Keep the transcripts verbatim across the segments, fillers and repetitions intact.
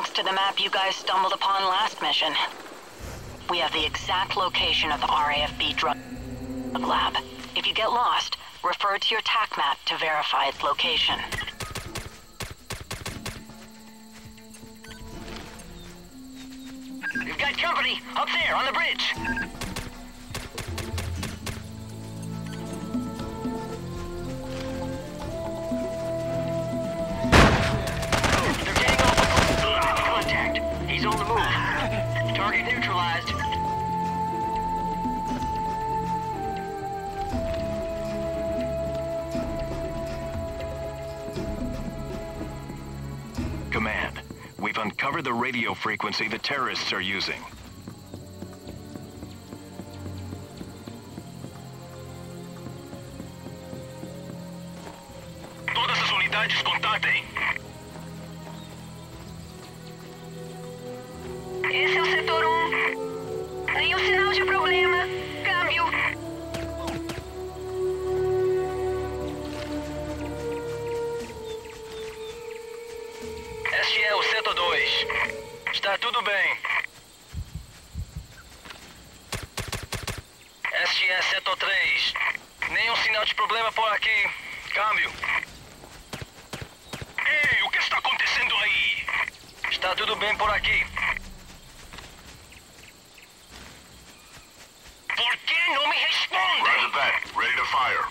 thanks to the map you guys stumbled upon last mission. We have the exact location of the R A F B drug lab. If you get lost, refer to your T A C map to verify its location. We've got company up there on the bridge. They're getting off. Contact. He's on the move. Target neutralized. Command, we've uncovered the radio frequency the terrorists are using. Todas as unidades contatem. Esse é o setor um. Nenhum sinal de problema. Câmbio. Este é o setor dois. Está tudo bem. Este é setor três. Nenhum sinal de problema por aqui. Câmbio. Ei, o que está acontecendo aí? Está tudo bem por aqui. Por que não me respondem? Roger that. Ready to fire.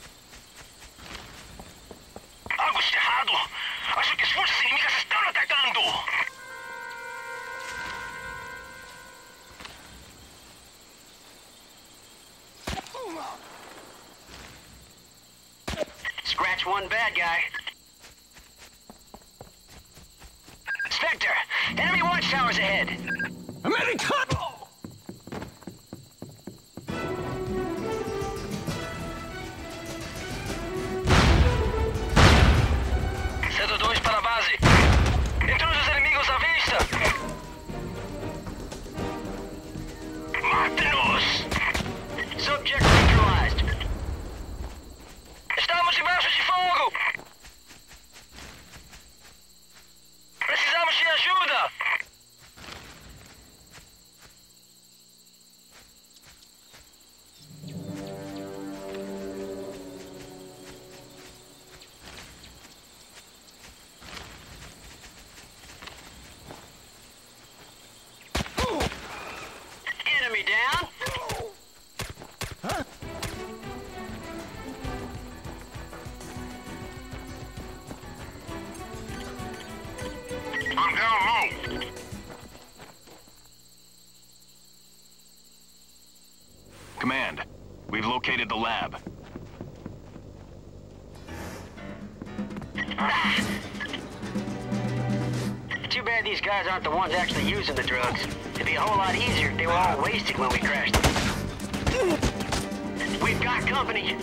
Algo está errado. Acho que as forças inimigas estão atacando. Scratch one bad guy. Spectre, enemy watchtowers ahead. Americano! Setor dois para a base. Intrusos inimigos à vista. Mate-nos! Subject neutralized. Estamos debaixo de fogo! Precisamos de ajuda! Enemy down. I'm down low. Command, we've located the lab. Too bad these guys aren't the ones actually using the drugs. It'd be a whole lot easier if they were all wasted when we crashed. We've got company.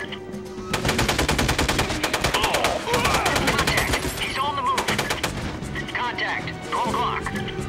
Contact. He's on the move. Contact. Wrong clock.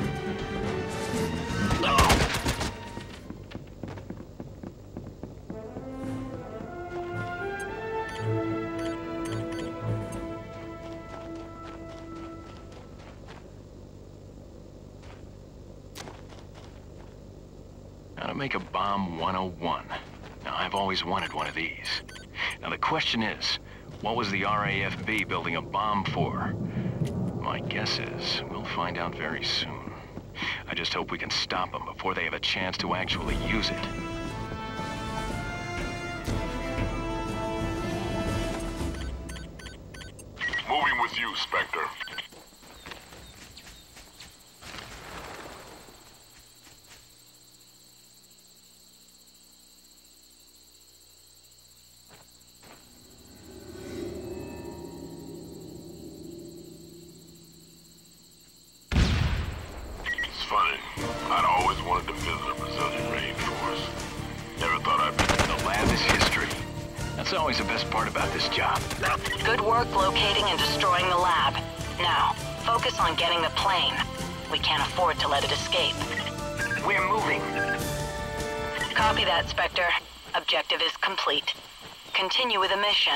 How to make a bomb one oh one. Now, I've always wanted one of these. Now, the question is, what was the R A F B building a bomb for? My guess is we'll find out very soon. I just hope we can stop them before they have a chance to actually use it. Moving with you, Spectre. It's funny. I'd always wanted to visit a Brazilian rainforest. Never thought I'd be... The lab is history. That's always the best part about this job. Good work locating and destroying the lab. Now, focus on getting the plane. We can't afford to let it escape. We're moving. Copy that, Spectre. Objective is complete. Continue with the mission.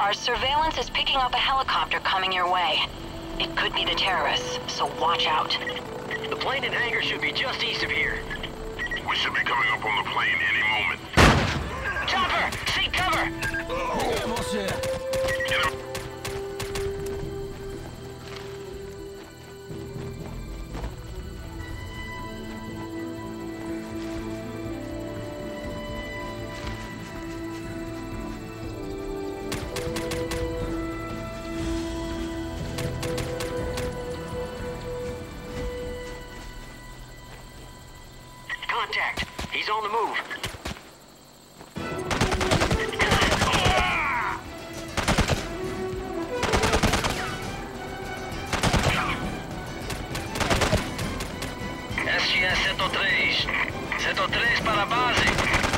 Our surveillance is picking up a helicopter coming your way. It could be the terrorists, so watch out. The plane and hangar should be just east of here. We should be coming up on the plane any moment. Chopper! Seek cover! Get him. Contact. He's on the move. S G S cento três. cento três para a base.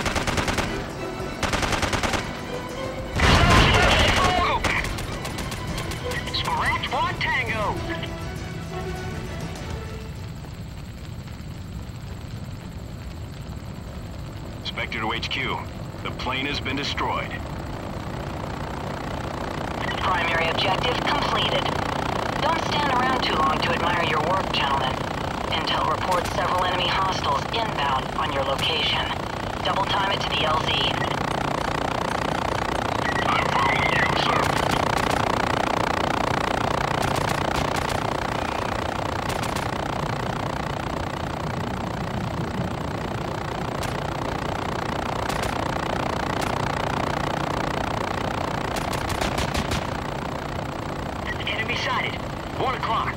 Estamos de fogo! Scratch one tango! Spectre to H Q. The plane has been destroyed. Primary objective completed. Don't stand around too long to admire your work, gentlemen. Intel reports several enemy hostiles inbound on your location. Double time it to the L Z. I'm following you, sir. Enemy sighted. One o'clock.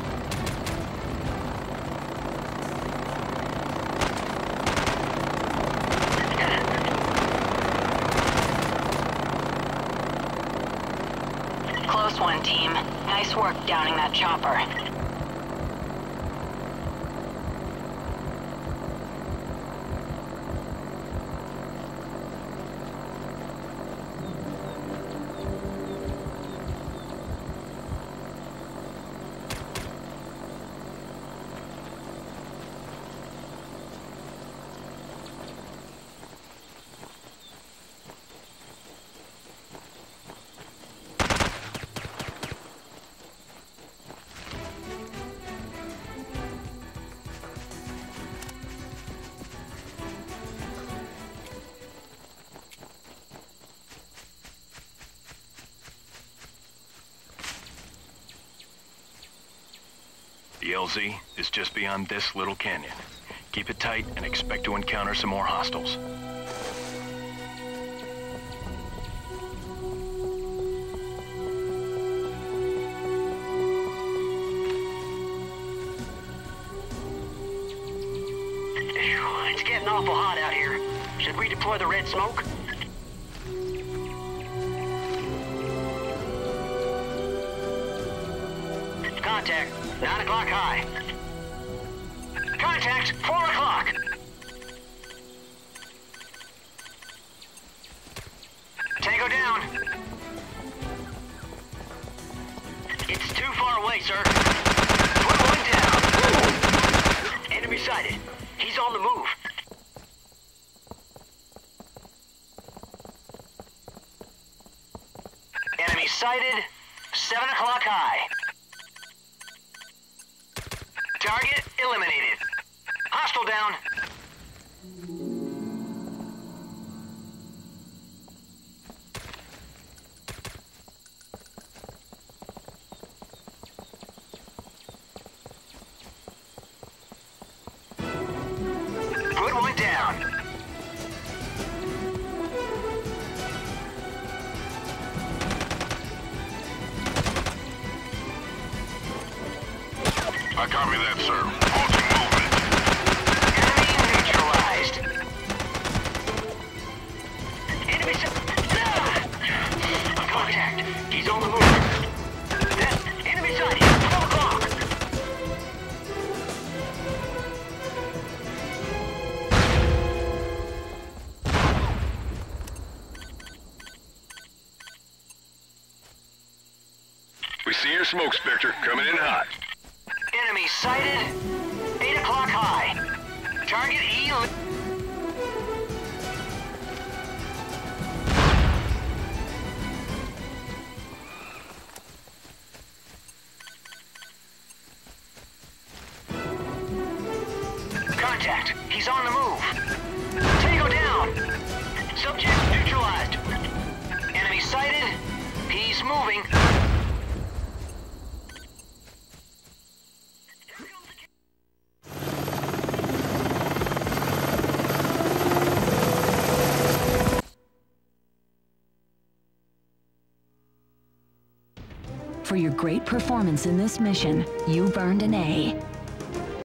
Close one, team. Nice work downing that chopper. The L Z is just beyond this little canyon. Keep it tight and expect to encounter some more hostiles. It's getting awful hot out here. Should we deploy the red smoke? Contact, nine o'clock high. Contact, four o'clock. Tango down. It's too far away, sir. Put one down. Enemy sighted. He's on the move. Enemy sighted, seven o'clock high. Target eliminated. Hostile down. Put one down. I copy that, sir. Halting movement. Enemy neutralized. Enemy ah! Contact. He's on the move. That enemy sighted. twelve o'clock. We see your smoke, Spectre. Coming in hot. Enemy sighted. eight o'clock high. Target E. the move. Tango down. Subject neutralized. Enemy sighted. He's moving. For your great performance in this mission, you've earned an A.